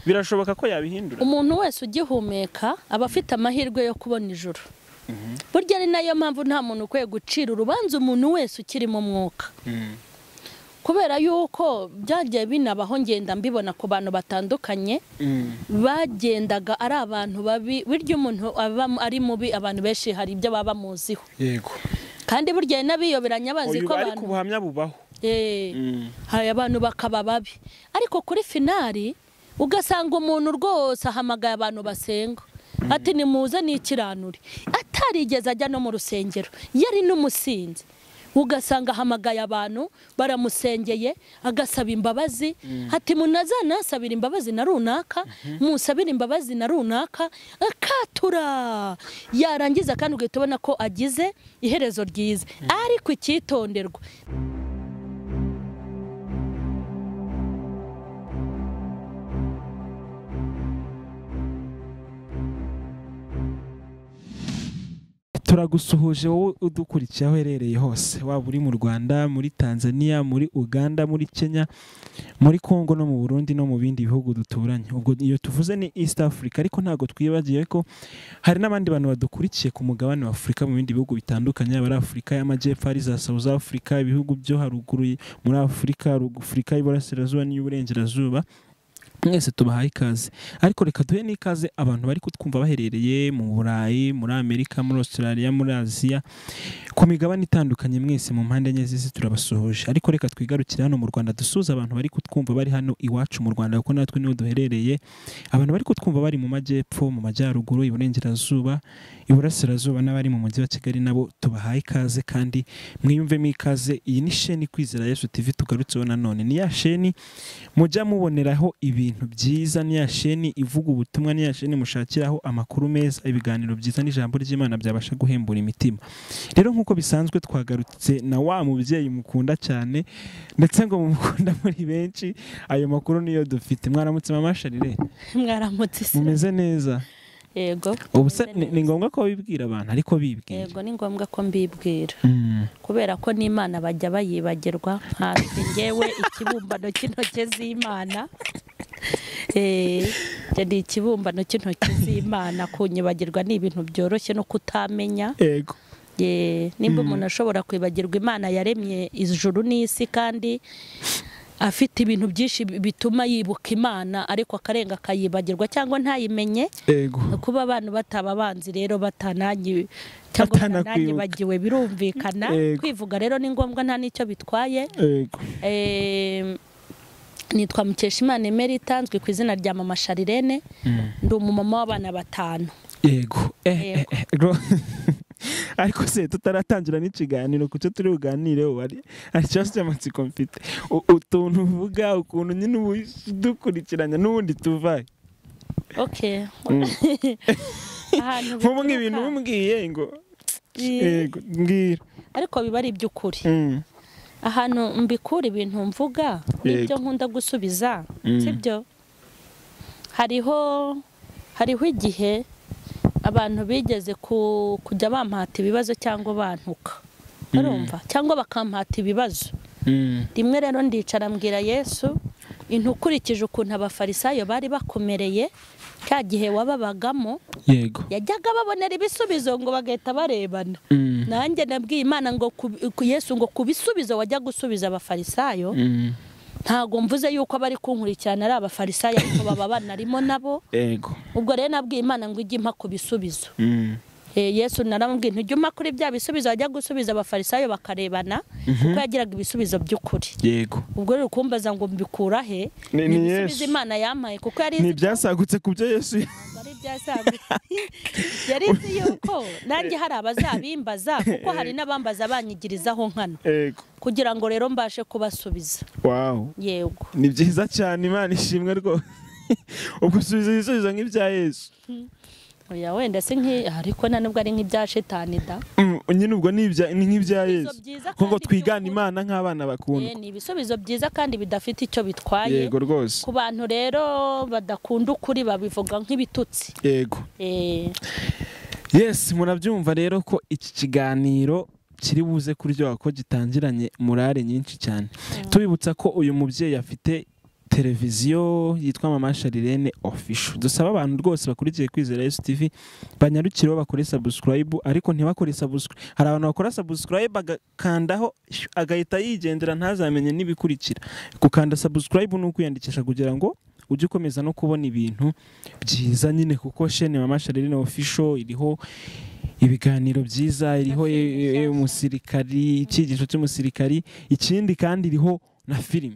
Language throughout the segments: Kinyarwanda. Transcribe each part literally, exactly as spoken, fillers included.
birashoboka ko yabihindura. Umuntu wese ugihumeka aba afite amahirwe yo kubona ijuru. Burya ni nayo mpamvu nta muntu ukwiye gucira urubanza umuntu wese ukiri mu mwuka. Kubera yuko byagiye binabaho ngenda mbibona ku bantu batandukanye bagendaga ari abantu babi, burya umuntu aba ari mubi abantu benshi hari ibyo baba muziho. Yego. Kandi burya nabiyoberanya bazi ko abantu kubuhamya bubaho. Eh, hari abantu bakaba babi. Ariko kuri finali ugasanga umuntu rwose ahamagaye abantu basenga. Ati ni muze n'ikiranuri. Atarigeze ajya no mu rusengero. Yari n'umusinzi. Ugasanga ahamagaye abantu baramusengeye agasaba imbabazi. Ati munazana asabira imbabazi na runaka, musabira imbabazi na runaka, akatura. Yarangiza kandi ugahita ubona ko agize iherezo ryiza. Ariko icyitonderwa, turagusuhuje wowe udukurikiye aho herereye hose, waba uri mu Rwanda, muri Tanzania, muri Uganda, muri Kenya, muri Kongo no mu Burundi no mu bindi bihugu duturanye. Ubwo iyo tuvuze ni East Africa, ariko ntago twibagiye ko hari n'abandi bantu badukurikiye ku mugabane wa Afrika mu bindi bihugu bitandukanye, abari Afrika y'Amajyepfo, ari za South Africa, ibihugu byo haruguru muri Afrika, Afrika y'Iburasirazuba n'Iburengerazuba. Mwese tubahaye ikaze. Ariko reka duhe n'ikaze abantu bari kutwumva baherereye mu Burayi, muri Amerika, muri Australia, muri Aziya, ku migabane itandukanye. Mwese mu mpande enye z'isi turabasuhuje. Ariko reka twigarukire hano mu Rwanda dusuza abantu bari kutwumva bari hano iwacu mu Rwanda, kuko natwe niho duherereye. Abantu bari kutwumva bari mu Majyepfo, mu Majyaruguru, Iburengerazuba, Iburasirazuba n'abari mu mujyi wa Kigali nabo tubahaye ikaze kandi mwiyumvemo ikaze. Iyi ni sheni Kwizera Yesu T V tugarutseho nanone. Ni ya sheni mujya muboneraho ibi byiza, ni ya sheni ivuga ubutumwa, ni ya sheni mushakiraho amakuru meza, ibiganiro byiza n'ijambo ry'Imana byabasha guhembura imitima. Rero nkuko bisanzwe twagarutse na wa mubyeyi mukunda cyane ndetse ngo mumukunda muri benshi. Ayo makuru niyo dufite. Mwaramutse mama Charlene? Mwaramutse se. Mumeze neza? Yego. Ubuse ni ngombwa ko bibwira abantu, ariko bibwira. Yego, ni ngombwa ko mbibwira. Kubera ko n'Imana bajya bayibagirwa, hafi ngewe ikibumbano cy'intoke z'Imana. Eh, jadi ikibumbano cy'intoki z'Imana, kunyibagirwa ni ibintu byoroshye no kutamenya. Yego. Ye, nimba umuntu ashobora kwibagirwa Imana yaremye ijuru n'isi kandi afite ibintu byinshi bituma yibuka Imana, ariko akarenga akayibagirwa cyangwa ntayimenye. Yego. Kuba abantu bataba banzi rero batananyi cyangwa batananyi bagiwe birumvikana. Kwivuga rero ni ngombwa, nta nicyo bitwaye. Yego. Eh, nitwa Mukeshimana Emerita, nzwi ku izina rya mama Charlene. Ndi umumama w'abana batanu. Yego. Eh, ariko se tutaratangira n'ikiganiro kucyo turi buganire wari ari cyose cy'amatsiko mfite utuntu uvuga ukuntu nyine udukurikiranya n'ubundi tuvaye. Okay. Ahantu nk'umwe ibintu umbwiye ngo yego mbwira, ariko biba ari iby'ukuri. Ahantu mbikura ibintu mvuga n'ibyo nkunda gusubiza, sibyo? Hariho hariho igihe abantu bigeze kujya bampata ibibazo cyangwa bantuka, urumva, cyangwa bakampata ibibazo. Rimwe rero ndicara mbwira Yesu, intukurikije ukuntu abafarisayo bari bakomereye cya gihe wababagamo. Yego. Yajyaga babonera ibisubizo ngo bagahita barebana. Nanjye nabwiye Imana ngo Yesu ngo kubisubizo wajya gusubiza abafarisayo, ntago mvuze yuko bari kunkurikirana ari abafarisayo, ariko baba banarimo nabo. Yego. Ubwo rero nabwiye Imana ngo ijye impa kubisubizo. Eh, Yesu naramubwiye ntujye umpa kuri bya bisubizo wajya gusubiza abafarisayo bakarebana, kuko yagiraga ibisubizo by'ukuri. Yego. Ubwo rero kumbaza ngo mbikura he, ni ibisubizo Imana yampaye, kuko yari ni byasagutse ku byo Yesu ari byasagutse. Yari izi yuko nanjye hari abazabimbaza, kuko hari n'abambaza banyigirizaho nkana. Yego. Kugira ngo rero mbashe kubasubiza. Wow. Yego. Ni byiza cyane, Imana ishimwe rwose. Ugusubiza ibisubizo nk'ibya Yesu. Oya, wenda se nki ariko nanubwo ari nk'ibya shetani da. Nyine ubwo ni ibya ni nk'ibya Yesu. Kuko twigana Imana nk'abana bakunda. Eh, ni ibisubizo byiza kandi bidafite icyo bitwaye. Yego rwose. Ku bantu rero badakunda ukuri babivuga nk'ibitutsi. Yego. Eh. Yes, murabyumva rero ko iki kiganiro kiri buze kuryoha, ko gitangiranye murare nyinshi cyane. Tubibutsa ko uyu mubyeyi afite televiziyo yitwa Mama Charlene official. Dusaba abantu rwose bakurikiye Kwizera Yesu T V banyarukireho bakore subscribe, ariko ntibakore subscribe. Hari abantu bakora subscribe agakandaho agahita yigendera ntazamenye nibikurikira. Gukanda subscribe no kwiyandikisha kugira ngo ujye ukomeza no kubona ibintu byiza nyine, kuko shene Mama Charlene official iriho ibiganiro byiza, iriho umusirikari, icyigisho cy'umusirikari, ikindi kandi iriho na filime.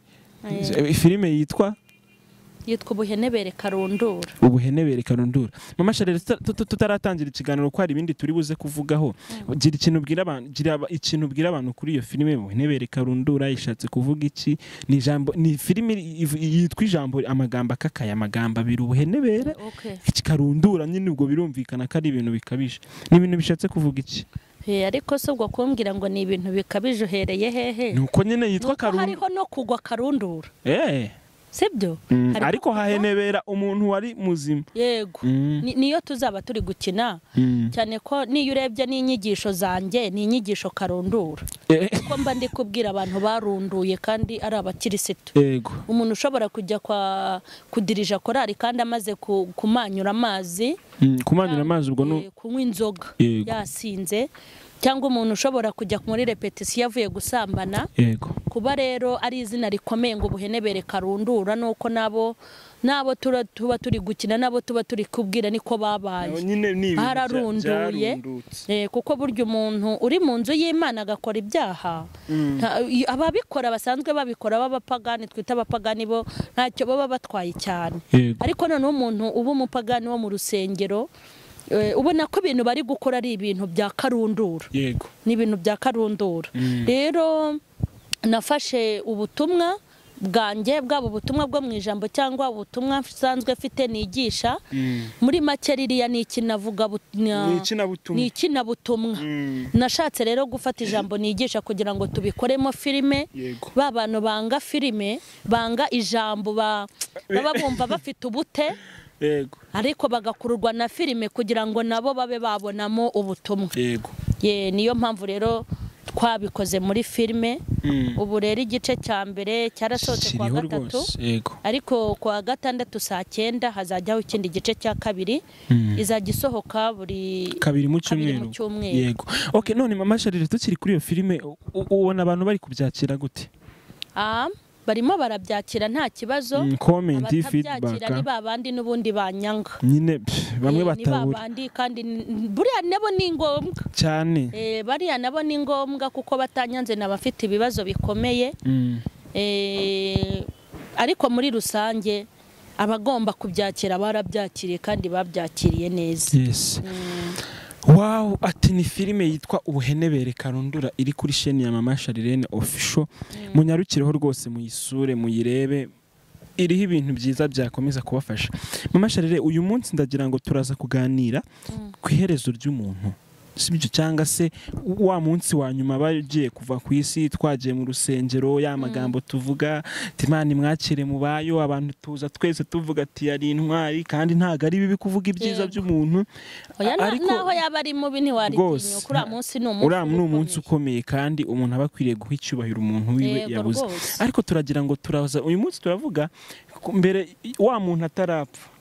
Filime yitwa yitwa ubuhenebere karundura. Ubuhenebere karundura. Mama Charlene, tutaratangira ikiganiro ko hari ibindi turi buze kuvugaho, gira ikintu ubwira abantu, gira ikintu ubwira abantu kuri iyo filime ubuhenebere karundura ishatse kuvuga iki? Ni ijambo, ni filime yitwa ijambo amagambo akakaye, amagambo abiri, ubuhenebere karundura, nyine ubwo birumvikana ko ari ibintu bikabije. Ni ibintu bishatse kuvuga iki? Eh, ariko se ubwo kumbwira ngo ni ibintu bikabije uhereye hehe? Nuko nyine yitwa karundura. Hariho no kugwa karundura. Eh. Sibyo? Mm, ariko hahenebera umuntu wari muzima. Yego. Mm. Niyo tuzaba turi gukina. Mm. Cyane ko niyo urebye n'inyigisho zanjye ni inyigisho karundura. Kuko mba ndi kubwira abantu barunduye kandi ari abakirisitu. Yego. Umuntu ushobora kujya kwa kudirija korari kandi amaze kumanyura amazi. Mm, kumanyura amazi ubwo no kunywa inzoga yasinze, cyangwa umuntu ushobora kujya muri repetition yavuye gusambana. Yego. Kuba rero ari izina rikomeye ngo ubuhenebere karundura, nuko nabo nabo tuba turi gukina, nabo tuba turi kubwira niko babaye bararunduye. Eh, kuko buryo umuntu uri mu nzu y'Imana agakora ibyaha, ababikora basanzwe babikora b'abapagani, twita abapagani bo ntacyo baba batwaye cyane. Ariko none umuntu uba umupagani wo mu rusengero, ubona ko ibintu bari gukora ari ibintu bya karundura. Yego. Ni ibintu bya karundura. Rero nafashe ubutumwa bwanjye, bwabo ubutumwa bwo mu ijambo cyangwa ubutumwa nsanzwe mfite nigisha, muri make ririya ni ikinavuga ni ikinabutumwa. Nashatse rero gufata ijambo nigisha kugira ngo tubikoremo filime. Ba bantu banga filime, banga ijambo, baba bumva bafite ubute, yego, ariko bagakururwa na filime kugira ngo nabo babe babonamo ubutumwa. Yego. Ye, niyo mpamvu rero twabikoze muri filime. Ubu rero igice cya mbere cyarasohotse kwa gatatu, ariko kwa gatandatu saa cyenda hazajyaho ikindi gice cya kabiri. Izajya isohoka buri kabiri mu cyumweru. Yego. Okay, none Mama Charlene, tukiri kuri iyo filime, ubona abantu bari kubyakira gute? Ah, barimo barabyakira nta kibazo. Comment, feedback. Ni babandi n'ubundi banyanga. Nyine bamwe batabura. Ni babandi kandi buriya nabo ni ngombwa cyane. Eh, bariya nabo ni ngombwa kuko batanyanze n'abafite ibibazo bikomeye. Eh, ariko muri rusange abagomba kubyakira barabyakiriye kandi babyakiriye neza. Yes. Wow, ati ni filime yitwa ubuhenebere karundura iri kuri sheni ya Mama Charlene official. Munyarukireho rwose muyisure muyirebe, iriho ibintu byiza byakomeza kubafasha. Mama Charlene, uyu munsi ndagira ngo turaza kuganira ku iherezo ry'umuntu. Sibyo cyangwa se wa munsi wa nyuma bagiye kuva ku isi, twagiye mu rusengero, ya magambo tuvuga Imana mwakire mu bayo, abantu tuza twese tuvuga ati yari intwari, kandi ntago ari bibi kuvuga ibyiza by'umuntu. Ariko naho yaba ari mubi ntiwaritinya, kuri munsi n'umunsi ura n'umunsi ukomeye kandi umuntu abakwiriye guha icyubahiro umuntu wiwe yabuze. Ariko turagira ngo turaza uyu munsi turavuga mbere wa muntu atarapfa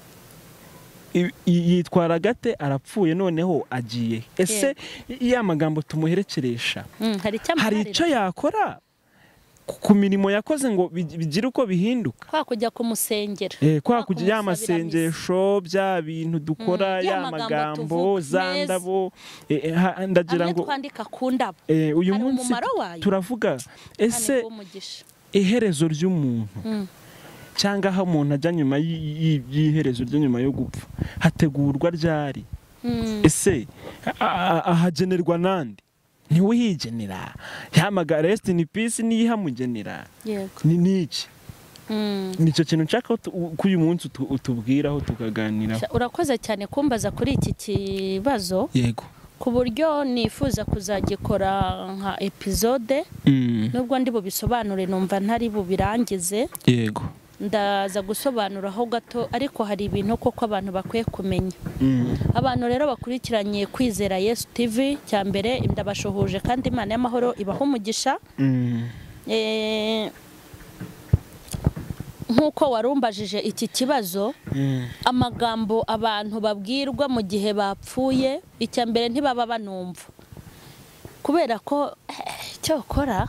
yitwara gate, arapfuye noneho agiye. Ese ya magambo tumuherekeresha hari icyo yakora ku mirimo yakoze ngo bigire uko bihinduka? Kwa kujya kumusengera, eh, kwa kujya ya masengesho, bya bintu dukora, ya magambo zandabo, ndagira ngo twandika ku ndabo. Uyu munsi turavuga ese iherezo ry'umuntu cyangwa aho umuntu ajya nyuma y'iherezo ryo nyuma yo gupfa hategurwa ryari? Ese ahagenerwa nandi? Ntiwihigenera yamaga rest in peace niyihamugenera? Ni niki? Nicyo kintu nshaka ko uyu munsi utubwiraho tukaganiraho. Urakoze cyane kumbaza kuri iki kibazo. Yego. Ku buryo nifuza kuzagikora nka episode, nubwo ndi bubisobanure numva ntari bubirangize. Yego. Ndaza gusobanuraho gato, ariko hari ibintu koko abantu bakwiye kumenya. Abantu rero bakurikiranye Kwizera Yesu T V, cya mbere ndabashohoje kandi Imana y'amahoro ibaho umugisha. Eh, nk'uko warumbajije iki kibazo, amagambo abantu babwirwa mu gihe bapfuye, icya mbere ntibaba banumva, kubera ko cyokora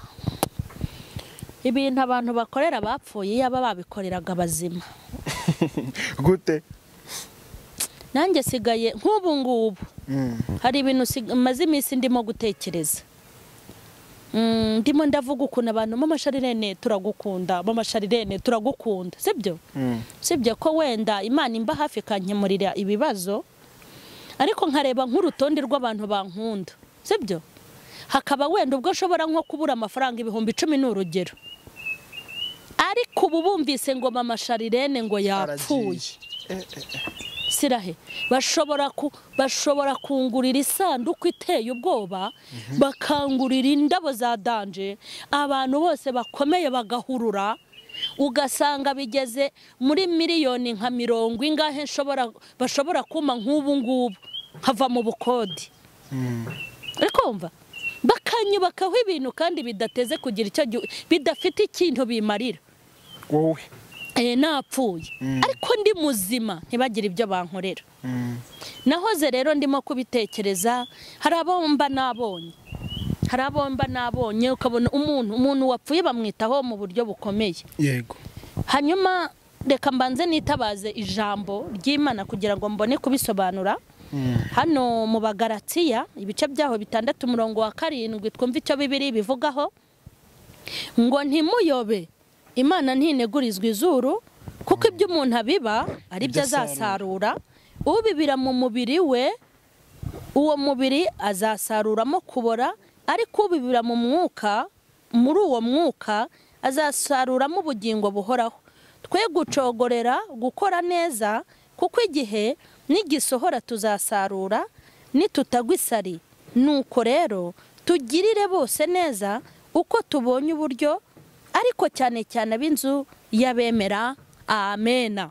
ibintu abantu bakorera bapfuye yaba babikoreraga abazima. Gute? Nanjye sigaye nk'ubu ngubu hari ibintu maze iminsi ndimo gutekereza. Ndimo ndavuga ukuntu abantu mama Charlene turagukunda, mama Charlene turagukunda, sibyo? Sibyo ko wenda Imana imba hafi kankemurira ibibazo, ariko nkareba nk'urutonde rw'abantu bankunda, sibyo? Hakaba wenda ubwo nshobora nko kubura amafaranga ibihumbi icumi n'urugero, ariko ubu bumvise ngo mama Charlene ngo yapfuye, sirahe bashobora ku bashobora kungurira isanduku iteye ubwoba, bakangurira indabo za danje, abantu bose bakomeye bagahurura, ugasanga bigeze muri miliyoni nka mirongo ingahe nshobora bashobora kuma nk'ubu ngubu hava mu bukodi. Ariko umva bakanyubakaho ibintu kandi bidateze kugira icyo bidafite ikintu bimarira wowe eh napfuye, ariko ndi muzima ntibagira ibyo bankorera. Nahoze rero ndimo kubitekereza, hari abomba nabonye hari abomba nabonye ukabona umuntu umuntu wapfuye bamwitaho mu buryo bukomeye. Yego. Hanyuma reka mbanze nitabaze ijambo ry'Imana kugira ngo mbone kubisobanura. Hano mu Bagalatiya ibice byaho bitandatu umurongo wa karindwi twumva icyo Bibiri bivugaho ngo ntimuyobe, Imana ntinegurizwa izuru, kuko ibyo umuntu abiba ari byo azasarura. Ubibira mu mubiri we, uwo mubiri azasaruramo kubora, ariko ubibira mu mwuka, muri uwo mwuka azasaruramo ubugingo buhoraho. Twe gucogorera gukora neza, kuko igihe nigisohora tuzasarura nitutagwa isari. Nuko rero tugirire bose neza uko tubonye uburyo, ariko cyane cyane ab'inzu y'abemera. Amena.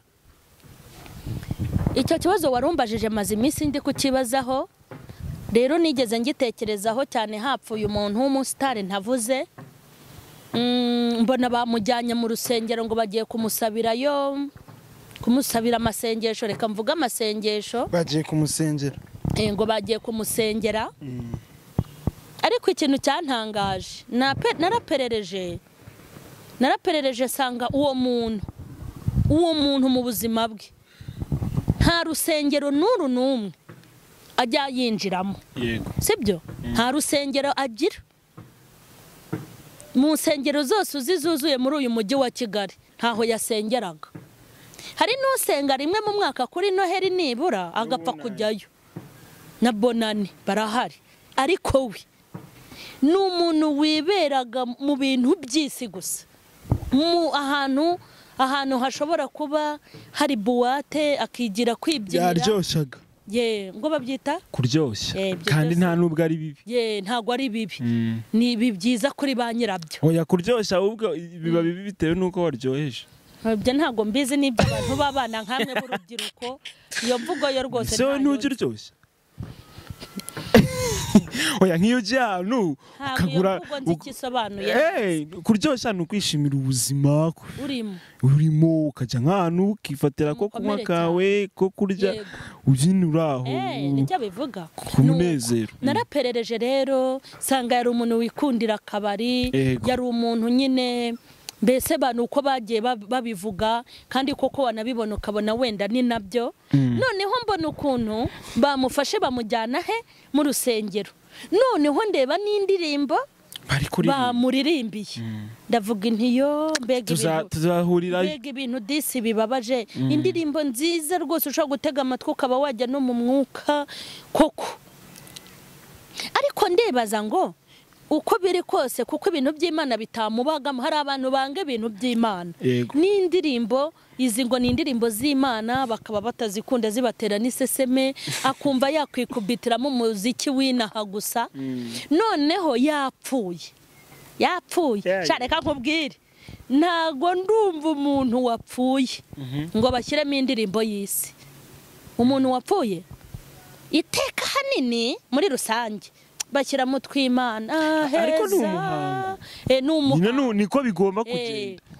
Icyo kibazo warumbajije maze iminsi ndi kukibazaho, rero nigeze ngitekerezaho cyane. Hapfuye umuntu w'umusitari ntavuze, mbona bamujyanye mu rusengero ngo bagiye kumusabirayo, kumusabira amasengesho. Reka mvuga amasengesho, bagiye kumusengera eh ngo bagiye kumusengera. Ariko ikintu cyantangaje, naraperereje naraperereje sanga uwo muntu uwo muntu mu buzima bwe nta rusengero nuru numwe ajya yinjiramo. Yego. Sibyo? Nta rusengero agira. Mu nsengero zose uzizuzuye muri uyu mujyi wa Kigali ntaho yasengeraga. Hari n'usenga rimwe mu mwaka kuri Noheli nibura agapfa kujyayo na Bonani barahari, ariko we ni umuntu wiberaga mu bintu by'isi gusa, mu ahantu ahantu hashobora kuba hari buwate akigira kwibyinira. Yaryoshyaga. Ye ngo babyita kuryoshya, kandi nta nubwo ari bibi. Ye ntago ari bibi, ni ibi byiza kuri ba nyirabyo. Oya kuryoshya ahubwo biba bibi bitewe nuko waryoheje. Ibyo ntago mbizi n'ibyo abantu babana nkamwe b'urubyiruko, iyo mvugo yo rwose so ntujiryoshya. Oya nk'iyo jyanu kagura eh kuryoshya no kwishimira ubuzima urimo urimo ukajya nk'ahantu ukifatira ko kunywa kawe ko kurya ubyinuraho. Eh nicyo bivuga kumunezero. Naraperereje rero sanga yari umuntu wikundira akabari, yari umuntu nyine mbese bantu uko bagiye babivuga, kandi koko wanabibona ukabona wenda ni nabyo. Noneho mbona ukuntu bamufashe bamujyana he mu rusengero, noneho ndeba n'indirimbo bamuririmbiye. Ndavuga intiyo mbega ibintu disi bibabaje, indirimbo nziza rwose ushobora gutega amatwi ukaba wajya no mu mwuka koko. Ariko ndebaza ngo uko biri kose, kuko ibintu by'Imana bitamubagamo, hari abantu banga ibintu by'Imana n'indirimbo izi ngo ni indirimbo z'Imana bakaba batazikunda, zibatera n'iseseme, akumva yakwikubitiramo umuziki w'inaha gusa. Noneho yapfuye yapfuye reka nkubwire, ntago ndumva umuntu wapfuye ngo bashyiremo indirimbo y'isi. Umuntu wapfuye iteka hanini muri rusange bashyira mu tw'Imana heza, ariko n'umuhanga eh n'umuhanga niko bigomba kugenda.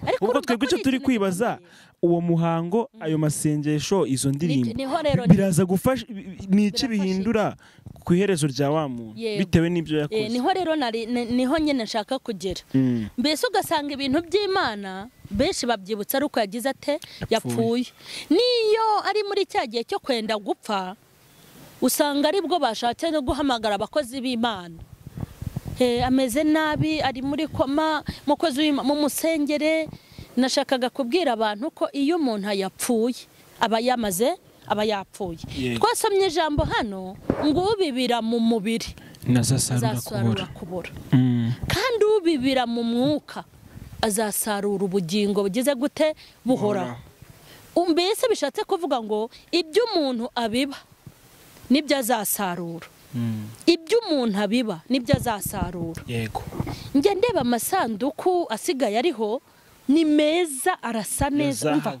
ubwo twebwe icyo turi kwibaza uwo muhango ayo masengesho izo ndirimbo biraza gufasha ni iki bihindura ku iherezo rya wa muntu bitewe n'ibyo yakoze. Niho rero niho nyine nshaka kugera. Mbese ugasanga ibintu by'Imana benshi babyibutsa ari uko yagize ate yapfuye. Niyo ari muri cya gihe cyo kwenda gupfa usanga ari bwo bashatse no guhamagara abakozi b'Imana. Ameze nabi ari muri koma mukozi mu musengere. Nashakaga kubwira abantu ko iyo umuntu yapfuye aba yamaze aba yapfuye. Twasomye ijambo hano ngo ubibira mu mubiri azasarura kubura, kandi ubibira mu mwuka azasarura ubugingo bugize gute buhoraho. Mbese bishatse kuvuga ngo ibyo umuntu abiba nibyo azasarura, ibyo umuntu abiba nibyo azasarura. Yego, njye ndeba amasanduku asigaye ariho ni meza, arasa neza, umva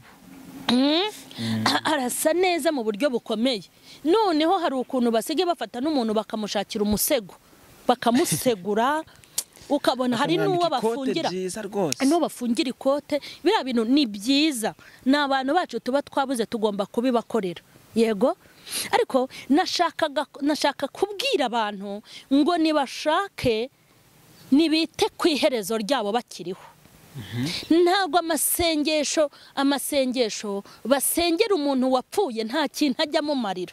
arasa neza mu buryo bukomeye. Noneho hari ukuntu basige bafata n'umuntu bakamushakira umusego bakamusegura, ukabona hari n'uwo bafungira n'uwo bafungira ikote. Biriya bintu ni byiza, ni abantu bacu tuba twabuze tugomba kubibakorera. Yego, ariko nashakaga nashaka kubwira abantu ngo nibashake nibite ku iherezo ryabo bakiriho. Ntabwo amasengesho amasengesho basengera umuntu wapfuye nta kintu ajya mu marira.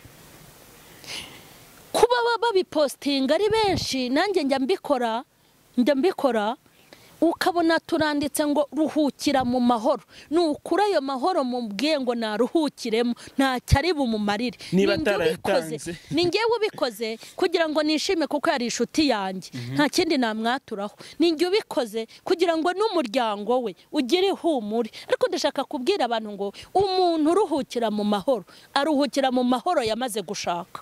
Kuba babipostinga ari benshi nanjye njya mbikora njya mbikora ukabona turanditse ngo ruhukira mu mahoro. Nukura ayo mahoro mubwiye ngo naruhukiremo nta cyari bumumarire. Ni ngewe ubikoze kugira ngo nishime kuko yari inshuti yanjye, nta kindi namwaturaho. Ni ngewe ubikoze kugira ngo n'umuryango we ugire ihumure. Ariko ndashaka kubwira abantu ngo umuntu uruhukira mu mahoro aruhukira mu mahoro yamaze gushaka.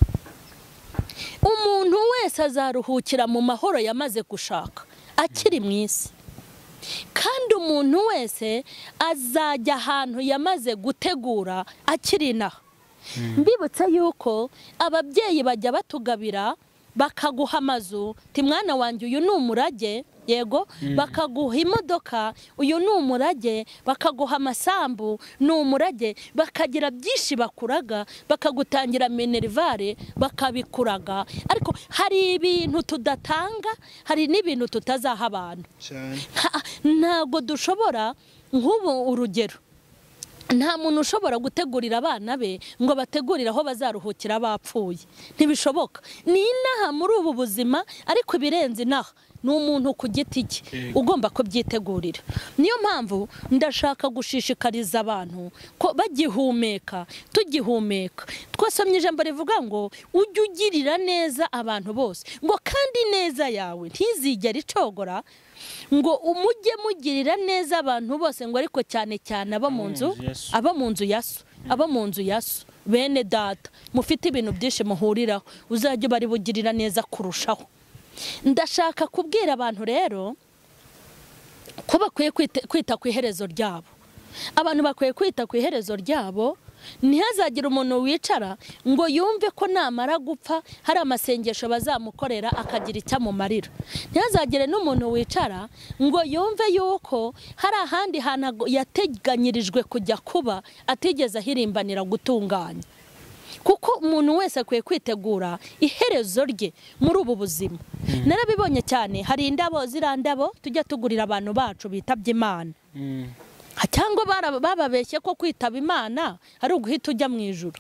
Umuntu wese azaruhukira mu mahoro yamaze gushaka akiri mu isi, kandi umuntu wese azajya ahantu yamaze gutegura akiri inaha. Mbibutse yuko ababyeyi bajya batugabira bakaguha amazu, ti mwana wanjye uyu ni umurage. Yego, bakaguha imodoka, uyu ni umurage. Bakaguha amasambu, ni umurage. Bakagira byinshi bakuraga, bakagutangira minerivare, bakabikuraga. Ariko hari ibintu tudatanga, hari n'ibintu tutazaha abantu. Ntabwo dushobora, nk'ubu urugero, nta muntu ushobora gutegurira abana be ngo bategurire aho bazaruhukira bapfuye. Ntibishoboka. Ni inaha muri ubu buzima, ariko ibirenze inaha ni umuntu ku giti cye ugomba kubyitegurira. Niyo mpamvu ndashaka gushishikariza abantu ko bagihumeka, tugihumeka. Twasomye ijambo rivuga ngo ujye ugirira neza abantu bose, ngo kandi neza yawe ntizigere icogora, ngo umujye mugirira neza abantu bose, ngo ariko cyane cyane abo mu nzu abo mu nzu yaso abo mu nzu yaso bene data mufite ibintu byinshi muhuriraho, uzajye bari bugirira neza kurushaho. Ndashaka kubwira abantu rero ko bakwiye kwita ku iherezo ryabo. Abantu bakwiye kwita ku iherezo ryabo. Ntihazagira umuntu wicara ngo yumve ko namara gupfa hari amasengesho bazamukorera akagira icyo amumarira. Ntihazagire n'umuntu wicara ngo yumve yuko hari ahandi hantu yateganyirijwe kujya kuba atigeze ahirimbanira gutunganya. Kuko umuntu wese akwiye kwitegura iherezo rye muri ubu buzima. Narabibonye cyane, hari indabo zirandabo tujya tugurira abantu bacu bitabye Imana. Cyangwa bababeshye ko kwitaba Imana ari uguhita ujya mu ijuru.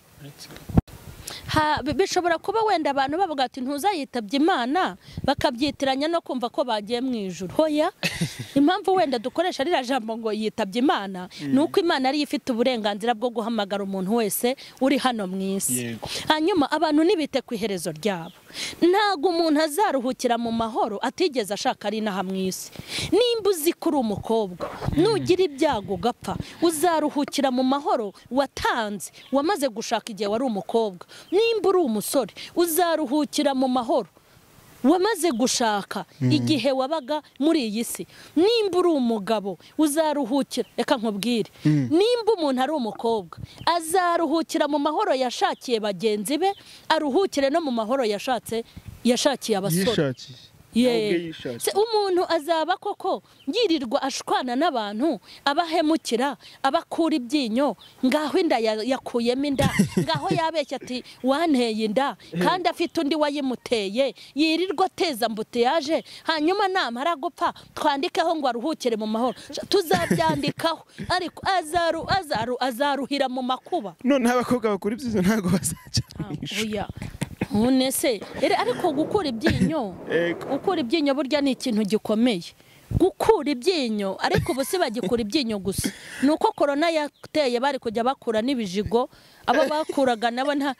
Bishobora kuba wenda abantu bavuga ati ntuzayitabye Imana bakabyitiranya no kumva ko bagiye mu ijuru. Hoya, impamvu wenda dukoresha rira jambo ngo yitabye Imana nuko Imana ari ifite uburenganzira bwo guhamagara umuntu wese uri hano mu isi. Hanyuma abantu nibite ku iherezo ryabo. Ntago umuntu azaruhukira mu mahoro atigeze ashaka ari naha mu isi. Nimba uzi kuri umukobwa nugira ibyago gapfa, uzaruhukira mu mahoro watanze wamaze gushaka igihe wari umukobwa. Nimba uri umusore uzaruhukira mu mahoro wamaze gushaka igihe wabaga muri iyi si. Nimba uri umugabo uzaruhukira, reka nkubwire, nimba umuntu ari umukobwa azaruhukira mu mahoro yashakiye bagenzi be, aruhukire no mu mahoro yashatse yashakiye abasore. ye se umuntu azaba koko ngirirwa ashwana n'abantu abahemukira abakura ibyinyo ngaho inda yakuyemo inda ngaho yabeshya ati wanteye inda kandi afite undi wayimuteye yirirwa teza mbute yaje hanyuma namara gupfa twandikeho ngo aruhukire mu mahoro tuzabyandikaho ariko azaru azaru azaruhira mu makuba none abakobwa bakura ibyizo ntago bazacanisha oya none se ariko gukura ibyinyo gukura ibyinyo burya ni ikintu gikomeye gukura ibyinyo ariko ubu si bagikura ibyinyo gusa nuko corona yateye bari kujya bakura n'ibijigo abo bakuraga nabo nta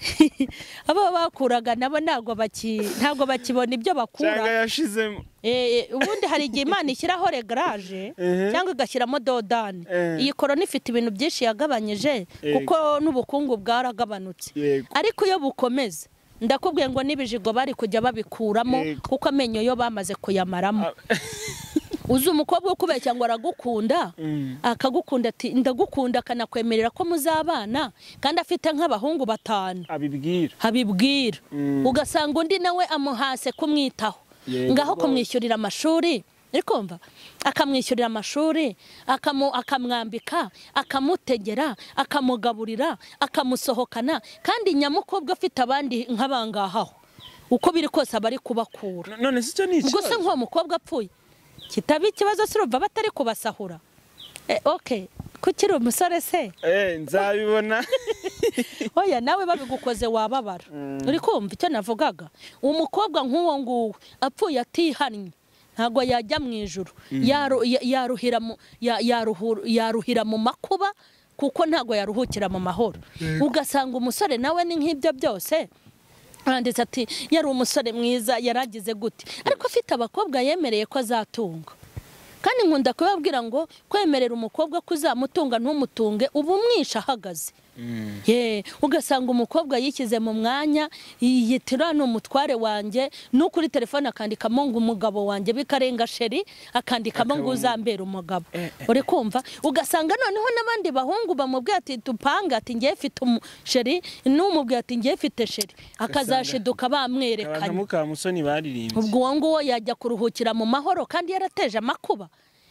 abo bakuraga nabo ntago baki ntago bakibona ibyo bakura cyangwa yashizemo eh ubundi hari igihe Imana ishyiraho regrage cyangwa igashyiramo dodani iyi corona ifite ibintu byinshi yagabanyije kuko n'ubukungu bwaragabanutse ariko iyo bukomeza ndakubwiye ngo nibijigo bari kujya babikuramo kuko amenyo yo bamaze kuyamaramo uzi umukobwa ukubeshya ngo aragukunda akagukunda ati ndagukunda akanakwemerera ko muzabana kandi afite nk'abahungu batanu abibwira habibwira ugasanga undi nawe amuhase kumwitaho ngaho kumwishyurira amashuri Irikumva akamwishyurira amashuri akamwambika akamutegera akamugaburira akamusohokana kandi nyamukobwa afite abandi nk'abangahaho uko biri kose abari kubakura none si cyo ni ikibazo gusa nko mukobwa apfuye kitabi ikibazo surumva batari kubasahura eh okay kukiri umusore se eh nzabibona oya nawe babigukoze wababara uri kumva icyo navugaga umukobwa nk'uwo nguwo apfuye atihannye ntago yajya mu ijuru yaruhira mu yaruhira mu makuba kuko ntago yaruhukira mu mahoro ugasanga umusore nawe ni nk'ibyo byose anditse ati yari umusore mwiza yaragize gute ariko afite abakobwa yemereye ko azatunga kandi nkunda kubabwira ngo kwemerera umukobwa kuzamutunga ntumutunge ubu mwisha ahagaze ye ugasanga umukobwa yishyize mu mwanya yitira n'umutware wanjye no kuri telefone akandikamo ngo umugabo wanjye bikarenga sheri akandikamo ngo uzambera umugabo uri kumva ugasanga noneho n'abandi bahungu bamubwiye ati tupanga ati ngiye mfite umusheri n'umubwiye ati ngiye mfite sheri akazashiduka bamwerekanye muka musoni baririmbye ubwo uwo nguwo yajya kuruhukira mu mahoro kandi yarateje amakuba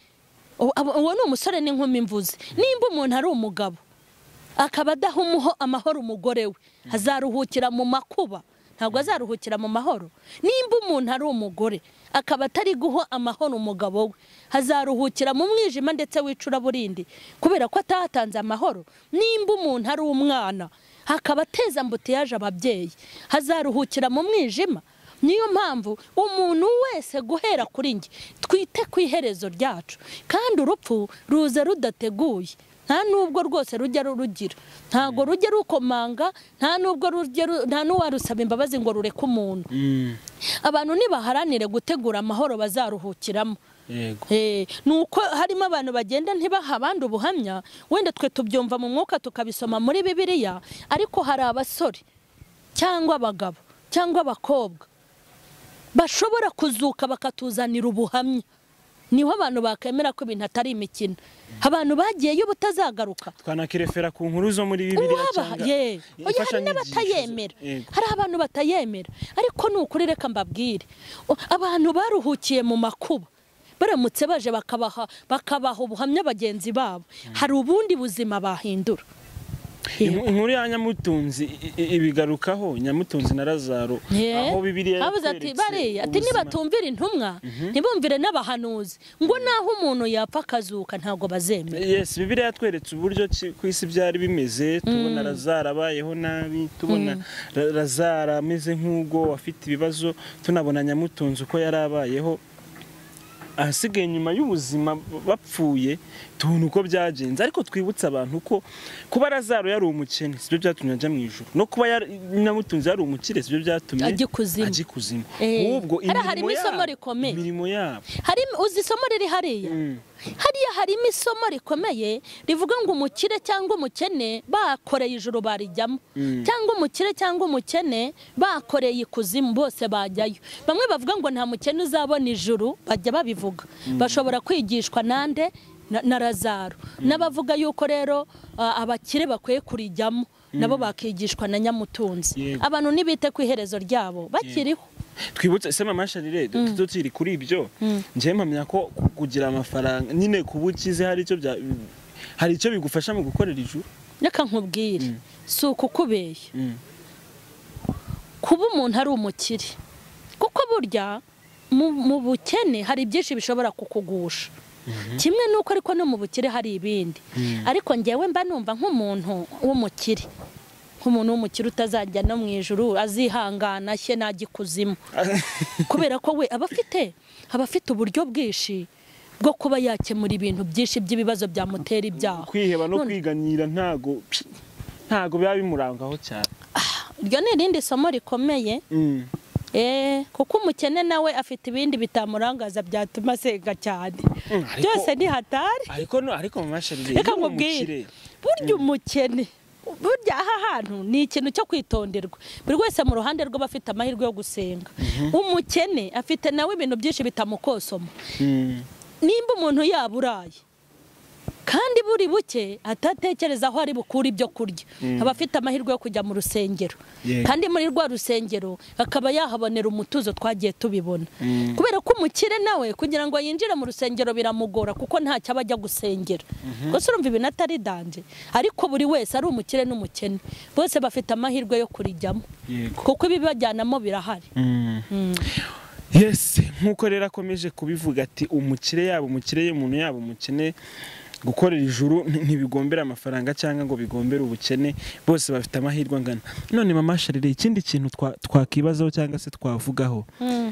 uwo ni umusore n'inkumi mvuze nimba umuntu ari umugabo akaba adahumuho amahoro umugore we azaruhukira mu makuba ntabwo azaruhukira mu mahoro nimba umuntu ari umugore akaba atari guha amahoro umugabo we hazaruhukira mu mwijima ndetse wicura burindi kubera ko atatanze amahoro nimba umuntu ari umwana akaba ateza mbutiyaje ababyeyi hazaruhukira mu mwijima niyo mpamvu umuntu wese guhera kuri nge twite ku iherezo ryacu kandi urupfu ruza rudateguye nta nubwo rwose rujya rurugira ntago rujya rukomanga nta nubwo rujya nta n'uwarusaba imbabazi ngo rureke umuntu abantu nibaharanire gutegura amahoro bazaruhukiramo yego eh nuko harimo abantu bagenda ntibaha abandi ubuhamya wenda twe tubyumva mu mwuka tukabisoma muri Bibiliya ariko hari abasore cyangwa abagabo cyangwa abakobwa bashobora kuzuka bakatuzanira ubuhamya niho abantu bakemera ko ibintu atari imikino abantu bagiye y'ubutazagaruka twanakirefera ku nkuru zo muri Bibiliya cyangwa ye oya hari n'abatayemera hari abantu batayemera ariko nukuri reka mbabwire abantu baruhukiye mu makuba baramutse baje bakabaha bakabaha ubuhamya bagenzi babo hari ubundi buzima bahindura inkuru ya Nyamutunzi ibigarukaho Nyamutunzi na Lazaro aho Bibiliya avuze ati bariya ati nibatumvira intumwa ntibumvire n'abahanuzi ngo naho umuntu yapfa akazuka ntago bazemera yes Bibiliya yatweretse uburyo ku isi byari bimeze tubona Lazaro abayeho nabi tubona Lazaro ameze nk'ugo afite ibibazo tunabona Nyamutunzi uko yarabayeho ahasigaye nyuma y'ubuzima bapfuye tubona uko byagenze ariko twibutsa abantu ko kuba Lazaro yari umukene sibyo byatumye ajya mu ijuru no kuba Nyamutunzi yari umukire sibyo byatumye agikuzimu ubwo harimo isomo rikomeye imirimo yabo hari uzi isomo riri hariya hariya harimo isomo rikomeye rivuga ngo umukire cyangwa umukene bakoreye ijuru barijyamo cyangwa umukire cyangwa umukene bakoreye ikuzimu bose bajyayo bamwe bavuga ngo nta mukene uzabona ijuru bajya babivuga bashobora kwigishwa nande na Lazaro n'abavuga yuko rero abakire bakwiye kurijyamo nabo bakigishwa na nyamutunzi. Abantu nibite ku iherezo ryabo bakiriho. Twibutse se mama Charlene tutiri kuri ibyo nje mpamya ko kugira amafaranga nyine kubukize hari icyo hari icyo bigufasha mu gukorera ijuru. Reka nkubwire si ukukubeye kuba umuntu ari umukire kuko burya mu bukene hari byinshi bishobora kukugusha kimwe nuko ariko no mu bukire hari ibindi ariko ngewe mba numva nk'umuntu w'umukire nk'umuntu w'umukire utazajya no mu ijuru azihangana shye nagikuzimu kubera ko we abafite abafite uburyo bwinshi bwo kuba yakemura ibintu byinshi by'ibibazo byamutera ibyaha. Kwiheba no kwiganyira ntago ntago biba bimurangaho cyane. Iryo ni irindi somo rikomeye. Eh kuko umukene nawe afite ibindi bitamurangaza byatuma senga cyane. Byose ni hatari. Ariko no ariko mama Charlene reka nkubwire burya umukene burya aha hantu ni ikintu cyo kwitonderwa buri wese mu ruhande rwo bafite amahirwe yo gusenga. Umukene afite nawe ibintu byinshi bitamukosoma. Nimba umuntu yaburaye kandi buri buke atatekereza aho ari bukura ibyo kurya abafite amahirwe yo kujya mu rusengero kandi muri rwa rusengero akaba yahabonera umutuzo twagiye tubibona kubera ko umukire nawe kugira ngo yinjire mu rusengero biramugora kuko nta cyo abajya gusengera gusa urumva ibintu atari danje ariko buri wese ari umukire n'umukene bose bafite amahirwe yo kurijyamo kuko ibibajyanamo birahari. Yes nkuko rero akomeje kubivuga ati umukire yabo umukire y'umuntu yabo umukene gukorera ijuru ntibigombera amafaranga cyangwa ngo bigombere ubukene bose bafite amahirwe angana. None mama Charlene ikindi kintu twakibazaho cyangwa se twavugaho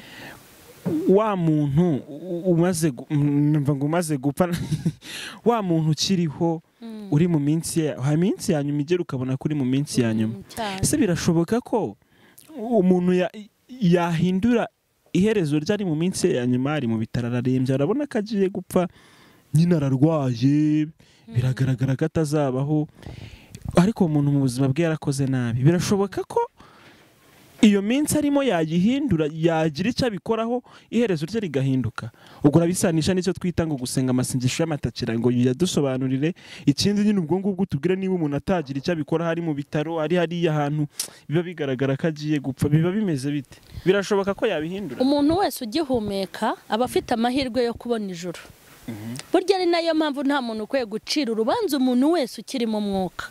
wa muntu umaze mva ngo umaze gupfa wa muntu ukiriho uri mu minsi ya ha minsi ya nyuma igera ukabona kuri mu minsi ya nyuma ese birashoboka ko umuntu yahindura iherezo ryari mu minsi ya nyuma ari mu bitarararembye arabona ko agiye gupfa nyine ararwaye biragaragara ko atazabaho ariko umuntu mu buzima bwe yarakoze nabi birashoboka ko iyo minsi arimo yagihindura yagira icyo abikoraho iherezo rye rigahinduka. Ubwo urabisanisha n'icyo twita ngo gusenga amasengesho y'amatakira ngo yadusobanurire ikindi nyine ubwo ngubwo tubwire niba umuntu atagira icyo abikora hari mu bitaro ari hari ahantu biba bigaragara ko agiye gupfa biba bimeze bite birashoboka ko yabihindura. Umuntu wese ugihumeka aba afite amahirwe yo kubona ijuru. Burya ni nayo mpamvu nta muntu ukwiye gucira urubanza umuntu wese ukiri mu mwuka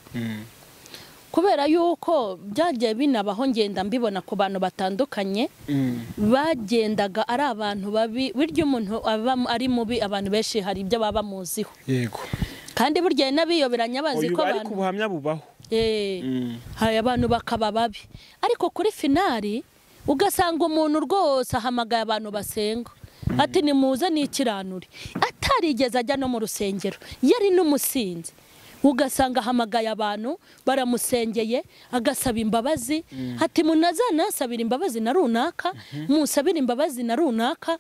kubera yuko byagiye binabaho ngenda mbibona ku bantu batandukanye bagendaga ari abantu babi burya umuntu aba ari mubi abantu benshi hari ibyo baba muziho yego kandi burya nabiyoberanya bazi ko abantu kubuhamya bubaho eh hari abantu bakaba babi ariko kuri finali ugasanga umuntu rwose ahamagaye abantu basenga ati ni muza n'ikiranuri atarigeze ajya no mu rusengero yari n'umusinzi ugasanga hamagaye abantu baramusengeye agasaba imbabazi ati munazana nasabira imbabazi na runaka musabira imbabazi na runaka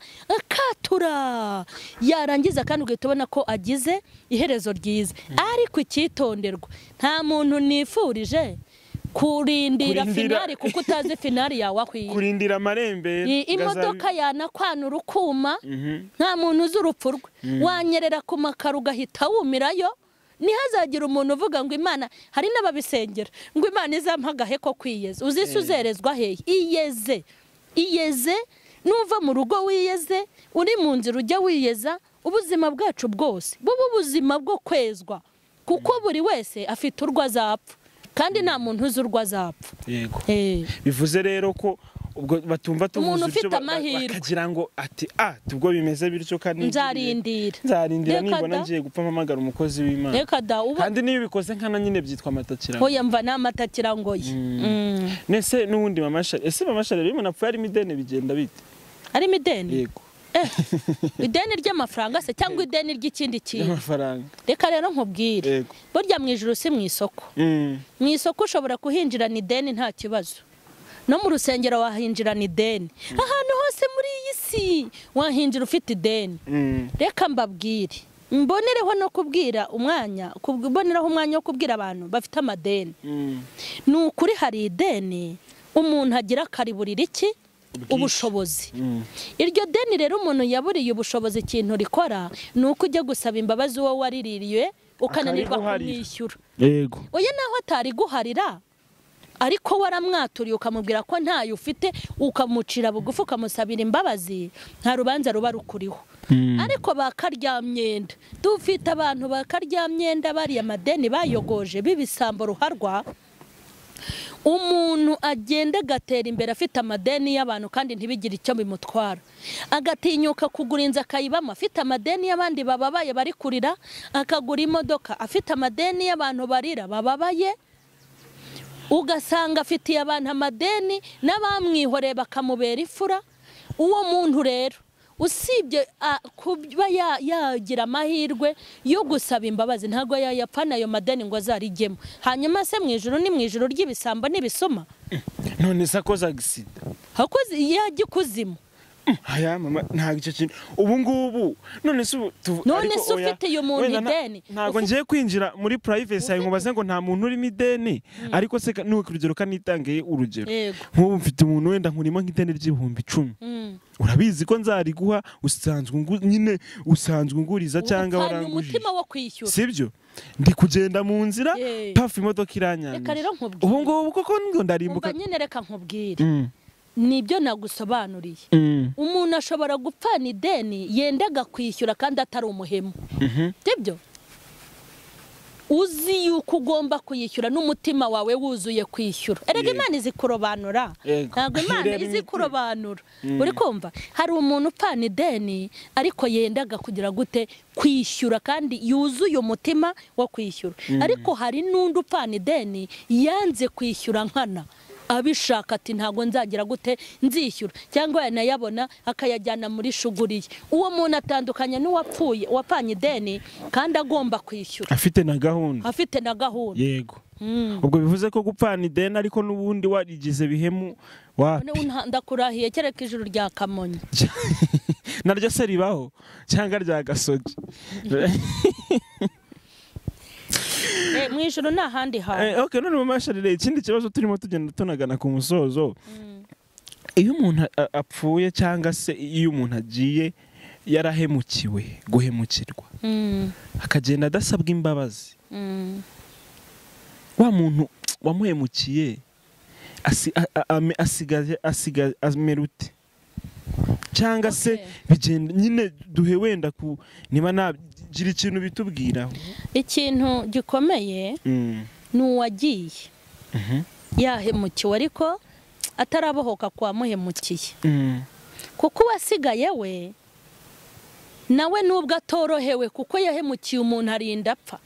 akatura yarangiza kandi ugahita ko agize iherezo ryiza ariko icyitonderwa nta muntu nifurije kurindira finali kuko utazi finali yawe akwiye kurindira amarembe imodoka yanakwana urukuma nta muntu uzi urupfu rwe wanyerera ku makaro ugahita wumirayo nihazagira umuntu uvuga ngo Imana hari n'ababisengera ngo Imana izampagahe ko kwiyeza uzise uzerezwa hehe iyeze iyeze nuva mu rugo wiyeze uri mu nzira ujya wiyeza ubuzima bwacu bwose bubu ubuzima bwo kwezwa kuko buri wese afite urwa azapfa kandi nta muntu uzi urwa azapfa yego bivuze rero ko ubwo batumva tumuzi ibyo bakagira ngo ati ah tubwo bimeze bityo kandi nzarindira nzarindira nibona ngiye gupfa mpamagara umukozi w'Imana kandi niyo bikoze nkana nyine byitwa amatakira hoya mva n'amatakira ngoye nese n'ubundi mama Charlene ese mama Charlene bimwe napfuye ari midene bigenda bite ari midene yego eh ideni ry'amafaranga se cyangwa ideni ry'ikindi kintu amafaranga reka rero nkubwire burya mu ijuru si mu isoko mu isoko ushobora kuhinjirana ideni nta kibazo no mu rusengero wahinjirana ideni ahantu hose muri iyi si wahinjira ufite ideni reka mbabwire mbonereho no kubwira umwanya kuboneraho umwanya wo kubwira abantu bafite amadeni ni ukuri hari ideni umuntu agira kariburira iki ubushobozi. Iryo deni rero umuntu yaburiye ubushobozi ikintu rikora ni uko ujya gusaba imbabazi uwo wariririye ukananirwa kumwishyura. Yego. Oya naho atari guharira ariko waramwaturiye ukamubwira ko ntayo ufite ukamucira bugufi ukamusabira imbabazi, nta rubanza ruba rukuriho. Ariko bakaryamyenda, dufite abantu bakaryamyenda bari amadeni bayogoje bibisambo ruharwa. Umuntu agenda gatera imbere afite amadeni y'abantu kandi ntibigire icyo bimutwara, agatinyuka kugura inzu akayibamo afite amadeni y'abandi bababaye bari kurira, akagura imodoka afite amadeni y'abantu barira bababaye, ugasanga afitiye abantu amadeni n'abamwihoreye bakamubera ifura. Uwo muntu rero usibye kuba yagira amahirwe yo gusaba imbabazi ntabwo yayapfana ayo madeni ngo azarijyemo, hanyuma se mu ijuru ni mu ijuru ry'ibisamba n'ibisoma. None se akoze agisida akoze yajya ikuzimu. Aya mama ntago icyo kintu ubu ngubu. None se none se ufite iyo muntu ideni ntago ngiye kwinjira muri privacy yawe mubaze ngo nta muntu urimo ideni, ariko se nuko urugero kanitangiye urugero nk'ubu mfite umuntu wenda nkurimo nk'ideni ry'ibihumbi icumi, urabizi ko nzariguha usanzwe nyine usanzwe nguriza cyangwa warangujije umutima wo kwishyura, sibyo? Ndi kugenda mu nzira pafu imodoka iranyanya, ubu ngubu koko ngo ndarimbuka nyine. Reka nkubwire nibyo nagusobanuriye. Umuntu ashobora gupfana ideni yendaga kwishyura kandi atari umuhemu, sibyo? Uzi yuko ugomba kuyishyura n'umutima wawe wuzuye kwishyura. Erega Imana izi kurobanura, ntabwo Imana izi kurobanura. Uri kumva hari umuntu upfana ideni ariko yendaga kugira gute kwishyura kandi yuzuye umutima wo kwishyura, ariko hari n'undi upfana ideni yanze kwishyura nkana abishaka ati ntago nzagira gute nzishyura, cyangwa yanayabona akayajyana muri shuguriye. Uwo muntu atandukanye n'uwapfuye wapanye ideni kandi agomba kwishyura, afite na gahunda afite na gahunda. Yego. Ubwo bivuze ko gupfana ideni ariko n'ubundi warigize bihemu wapi? Ndakurahiye kereka ijuru rya Kamonyi naryo se ribaho cyangwa rya Gasogi? Eh mwijuru na handi ha. Eh okay, none mama Charlene, ikindi kibazo turimo tugenda tunagana ku musozo. Iyo umuntu apfuye cyangwa se iyo umuntu agiye yarahemukiwe, guhemukirwa akagenda adasabwa imbabazi, wa muntu wamuhemukiye asigaje asigaje amerute cyangwa se bigenda nyine duhe wenda ku niba nagira ikintu bitubwira. Ikintu gikomeye ni uwagiye yahemukiwe ariko atarabohoka kwa muhemukiye, kuko wasigaye we nawe nubwo atorohewe kuko yahemukiye umuntu arinda apfa.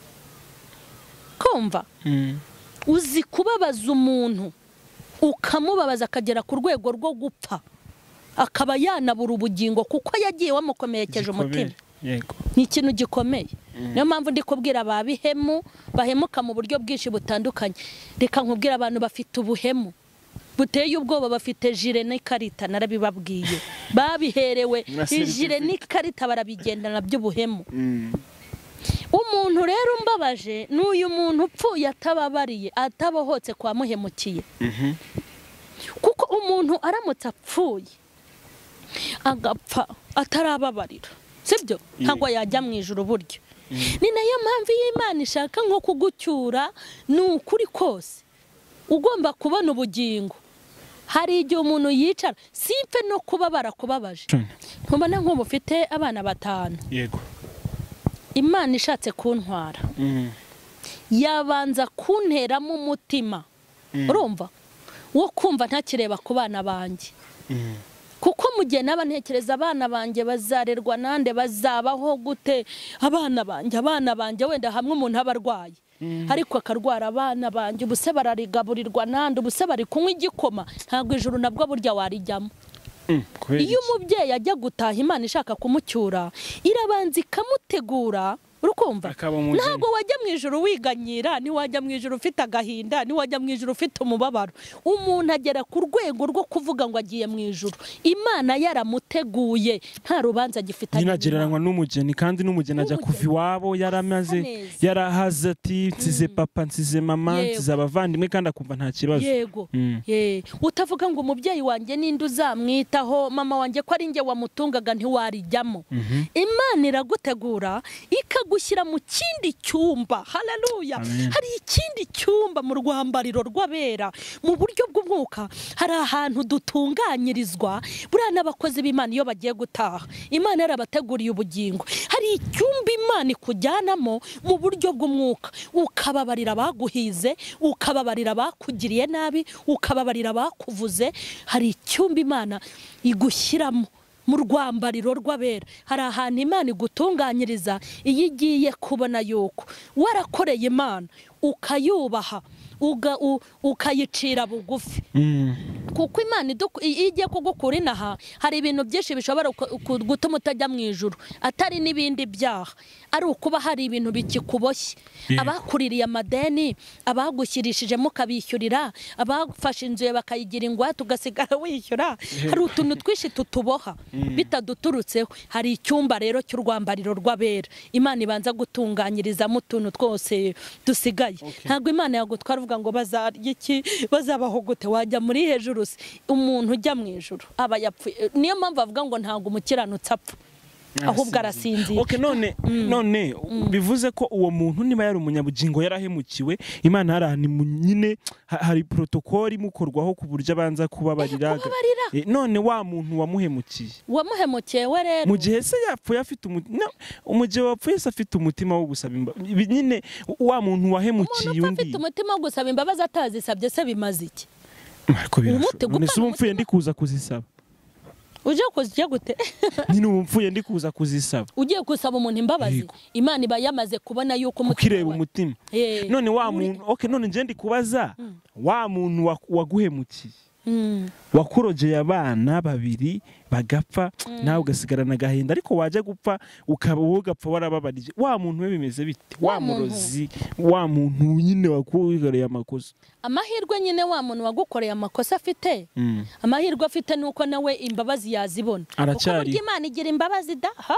Kumva uzi kubabaza umuntu ukamubabaza akagera ku rwego rwo gupfa akaba yanabura ubugingo kuko yagiye wamukomerekeje umutima. Yego. Ni ikintu gikomeye. Niyo mpamvu ndi kubwira ababihemu bahemuka mu buryo bwinshi butandukanye. Reka nkubwira abantu bafite ubuhemu buteye ubwoba, bafite jire n'ikarita narabibabwiye, babiherewe jire n'ikarita barabigendana by'ubuhemu. Umuntu rero mbabaje n'uyu muntu upfuye atababariye atabohotse kwa muhemukiye, kuko umuntu aramutse apfuye agapfa atarababarira, sibyo ntabwo yajya mu ijuru buryo. Ni nayo mpamvu y'Imana ishaka nko kugucyura ni ukuri kose ugomba kubona ubugingo. Hari igihe umuntu yicara simpe no kuba barakubabaje. Ntubona nk'ubu ufite abana batanu, yego, Imana ishatse kuntwara yabanza kunteramo umutima, urumva, wo kumva ntakireba ku bana banjye, kuko mu gihe naba ntekereza abana banjye bazarerwa nande, bazabaho gute abana banjye abana banjye wenda hamwe umuntu abarwaye ariko akarwara abana banjye ubuse bararigaburirwa nande, ubuse bari kunywa igikoma, ntabwo ijuru nabwo burya warijyamo. Iyo umubyeyi ajya gutaha Imana ishaka kumucyura irabanza ikamutegura urukumva ntabwo wajya mu ijuru wiganyira, ntiwajya mu ijuru ufite agahinda, ntiwajya mu ijuru ufite umubabaro. Umuntu agera ku rwego rwo kuvuga ngo agiye mu ijuru, Imana yaramuteguye, nta rubanza gifitanye. Nyinagereranywa n'umugeni, kandi n'umugeni ajya kuva iwabo yaramaze yarahaze ati nsize papa nsize mama nsize abavandimwe, kandi akumva nta kibazo. Yego utavuga ngo umubyeyi wanjye ninde uzamwitaho, mama wanjye ko ari njye wamutungaga ntiwarijyamo. Imana iragutegura ikagushyira mu kindi cyumba. Haleluya. Hari ikindi cyumba mu rwambariro rw'abera mu buryo bw'umwuka. Hari ahantu dutunganyirizwa buriya n'abakozi b'Imana iyo bagiye gutaha, Imana yarabateguriye ubugingo. Hari icyumba Imana ikujyanamo mu buryo bw'umwuka, ukababarira abaguhize, ukababarira abakugiriye nabi, ukababarira abakuvuze. Hari icyumba Imana igushyiramo mu rwambariro rw'abera. Hari ahantu Imana igutunganyiriza iyo igiye kubona yuko warakoreye Imana ukayubaha, ukayicira bugufi. Kuko Imana igiye kugukura inaha, hari ibintu byinshi bishobora gutuma utajya mu ijuru, atari n'ibindi byaha, ari ukuba hari ibintu bikikuboshye. Abakuririye amadeni, abagushyirishije mukabishyurira, abafashe inzu ye bakayigira ingwate ugasigara wishyura. Hari utuntu twishi tutuboha bitaduturutseho. Hari icyumba rero cy'urwambariro rw'abera Imana ibanza gutunganyirizamo utuntu twose dusigaye. Ntabwo Imana yagutwara uvuga ngo bazarya iki, bazabaho gute, wajya muri hejuru. Umuntu ujya mu ijuru aba yapfuye. Niyo mpamvu avuga ngo ntabwo umukiranutsi apfa, ahubwo arasinzira. Okay, none none bivuze ko uwo muntu niba yari umunyabugingo yarahemukiwe, Imana yarani nyine hari protokoli mukorwaho ku buryo abanza kubabarira. None wa muntu wamuhemukiye wamuhemukiye we rero mu gihe se yapfuye afite umutima, umuje wapfuye se afite umutima wo gusaba imbabazi, nyine wa muntu wahemukiye undi afite umutima wo gusaba imbabazi atazisabye se bimaze iki? Mariko birashoboka umupfuye ndi kuza kuzisaba. Uje kuzijya gute? Nyine umupfuye ndi kuza kuzisaba. Ugiye gusaba umuntu imbabazi, Imana iba yamaze kubona yuko ukireba umutima. None wa muntu, okay, none nje ndi kubaza wa muntu waguhemukiye, wakurogeye abana babiri bagapfa, nawe ugasigarana agahinda, ariko wajya gupfa ukaba ugapfa warababarije. Wa muntu we bimeze bite? Wa murozi, wa muntu nyine wakugareye amakosa. Amahirwe nyine wa muntu wagukoreye amakosa afite, amahirwe afite nuko nawe imbabazi yazibona. Kuko Imana igira imbabazi da ha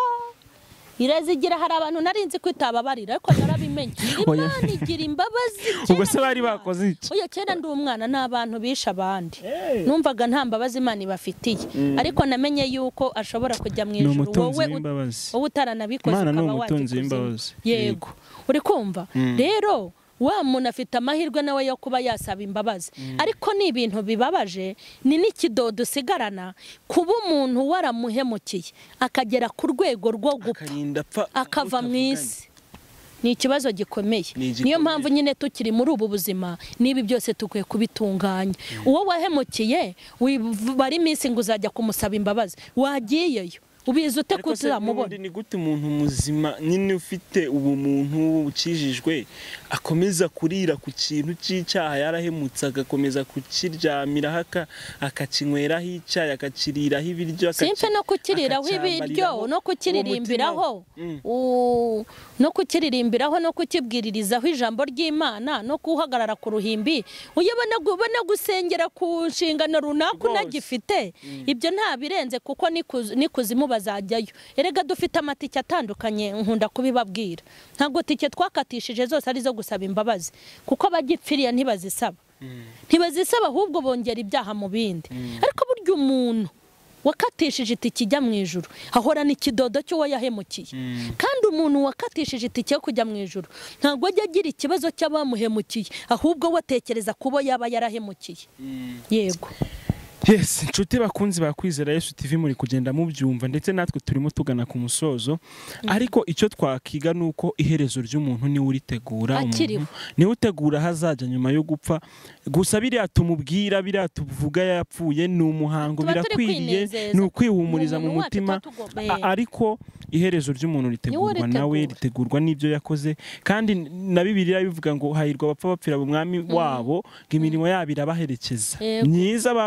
irazigira. Hari abantu narinzi kwitababarira ariko narabimenye. Imana igira imbabazi. Ubwo se bari bakoze iki? Oya, kera ndi umwana n'abantu bisha abandi, numvaga nta mbabazi Imana ibafitiye, ariko namenye yuko ashobora kujya mu ijuru. Wowe wowe utaranabikoze ukaba wagiye. Yego, uri kumva rero wa muntu afite amahirwe nawe yo kuba yasaba imbabazi. Ariko ni ibintu bibabaje, ni n'ikidodo usigarana kuba umuntu waramuhemukiye akagera ku rwego rwo gupfa akava mu isi. Ni ikibazo gikomeye. Niyo mpamvu nyine tukiri muri ubu buzima nibi byose tukwiye kubitunganya. Uwo wahemukiye bari iminsi ngo uzajya kumusaba imbabazi, wagiyeyo ubizi ute kuzamubona? Ni gute umuntu muzima nyine ufite ubumuntu ukijijwe akomeza kurira ku kintu cy'icyaha yarahemutse, agakomeza kukiryamira haka akakinyweraho icyaha, akakiriraho ibiryo, simpe no kukiriraho ibiryo no kukiririmbiraho no kukiririmbiraho no kukibwiririzaho ijambo ry'Imana no kuhagarara ku ruhimbi uyabona gusengera ku nshingano runaka unagifite. Ibyo nta birenze kuko ni kuzimu bazajyayo. Erega dufite amatike atandukanye, nkunda kubibabwira. Ntabwo tike twakatishije zose ari zo gusaba imbabazi, kuko abagipfiriye ntibazisaba ntibazisaba ahubwo bongera ibyaha mu bindi. Ariko burya umuntu wakatishije itike ijya mu ijuru ahorana ikidodo cy'uwo yahemukiye. Kandi umuntu wakatishije itike yo kujya mu ijuru ntabwo ajya agira ikibazo cy'abamuhemukiye, ahubwo watekereza kubo yaba yarahemukiye. Yego. Yes, inshuti bakunzi ba Kwizera Yesu T V muri kugenda mubyumva, ndetse natwe turimo tugana ku musozo. Ariko icyo twakiga nuko iherezo ry'umuntu ni uritegura, umuntu ni utegura hazaja nyuma yo gupfa. Gusa biriya tumubwira, biriya tuvuga yapfuye ni umuhango, birakwiriye, ni ukwihumuriza mu mutima. Ariko iherezo ry'umuntu ritegurwa nawe, ritegurwa n'ibyo yakoze. Kandi na Bibiliya bivuga ngo hahirwa abapfa bapfira mu mwami wabo, ngo imirimo yabo irabaherekeza myiza bakoze,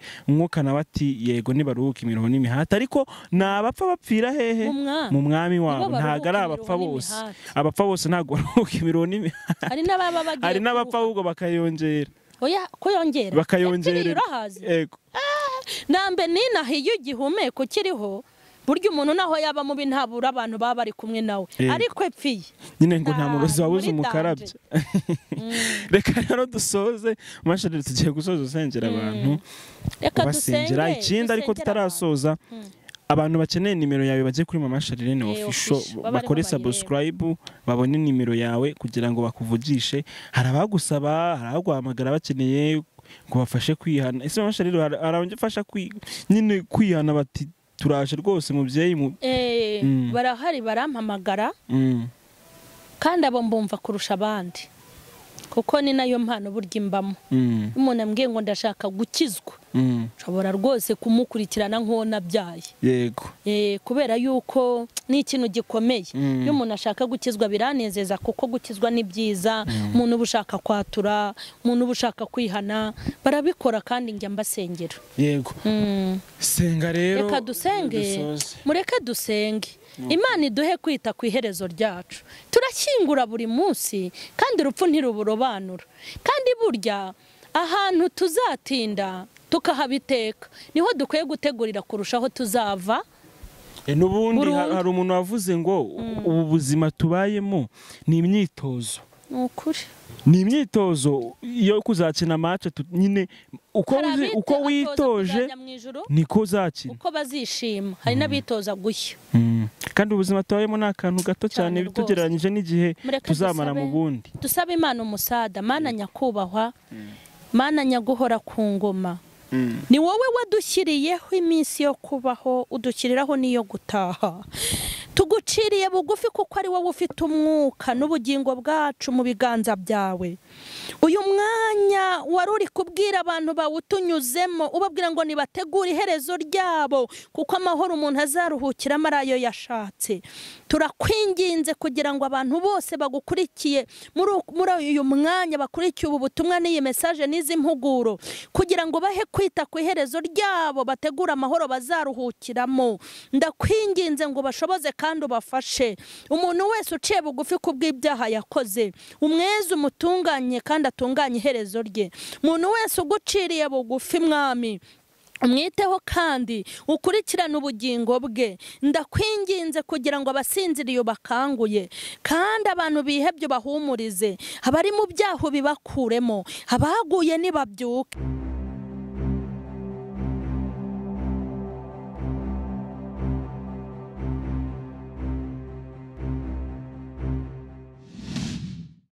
umwuka nawe ati yego nibaruhuka imiruho n'imihati ariko nabapfa bapfira hehe mu mwami wabo ntago ari abapfa bose abapfa bose ntago baruhuka imiruho n'imihati hari n'ababa bagiye hari n'abapfa ahubwo bakayongera oya ko yongera bakayongera yego nambe ninahiye igihumeko kiriho buryo umuntu naho yaba mubi ntabura abantu baba bari kumwe nawe ariko epfiye nyine ngo nta mugozi wabuze umukarabye reka rero dusoze mashari tugiye gusoza usengera abantu reka dusengera ikindi ariko tutarasoza abantu bakeneye nimero yawe baje kuri mama Charlene official bakore subscribe babone nimero yawe kugira ngo bakuvujishe hari abagusaba hari abaguhamagara bakeneye ngo bafashe kwihana ese mama Charlene arabafasha nyine kwihana bati turaje rwose mubyeyi mu eh barahari barampamagara kandi abo mbumva kurusha abandi kuko ni nayo mpano burya imbamo umuntu ambwiye ngo ndashaka gukizwa nshobora rwose kumukurikirana nk'ona byaye yego eh kubera yuko ni ikintu gikomeye iyo umuntu ashaka gukizwa biranezeza kuko gukizwa ni byiza umuntu ubushaka kwatura umuntu ubushaka kwihana barabikora kandi njya mbasengera yego senga rero reka dusenge mureke dusenge Imana iduhe kwita ku iherezo ryacu turakingura buri munsi kandi urupfu ntiruburobanura kandi burya ahantu tuzatinda tukahabiteka niho dukwiye gutegurira kurushaho tuzava n'ubundi hari umuntu wavuze ngo ubu buzima tubayemo ni imyitozo ukuri ni imyitozo yo kuzakina match nyine uko uko witoje niko uzakina uko bazishima hari nabitoza gushya kandi ubuzima tubayemo nakantu gato cyane bitugereranyije n'igihe tuzamara mu bundi dusaba Imana umusada Mana nyakubahwa Mana nyaguhora ku ngoma ni wowe wadushyiriyeho iminsi yo kubaho udukiriraho niyo gutaha tuguciriye bugufi kuko ari wowe ufite umwuka n'ubugingo bwacu mu biganza byawe uyu mwanya wari uri kubwira abantu bawutunyuzemo ubabwira ngo nibategure iherezo ryabo kuko amahoro umuntu azaruhukiramo ari ayo yashatse turakwinginze kugira ngo abantu bose bagukurikiye muri uyu mwanya bakurikiye ubu butumwa n'iyi message n'izi mpuguro kugira ngo bahe kwita ku iherezo ryabo bategura amahoro bazaruhukiramo ndakwinginze ngo bashoboze kandi ubafashe umuntu wese uciye bugufi kubw'ibyaha yakoze umweze umutunganye kandi atunganye iherezo rye umuntu wese uguciriye bugufi mwami umwiteho kandi ukurikirana ubugingo bwe ndakwinginze kugira ngo abasinziriye bakanguye kandi abantu bihebye bahumurize abari mu byaho bibakuremo abaguye nibabyuke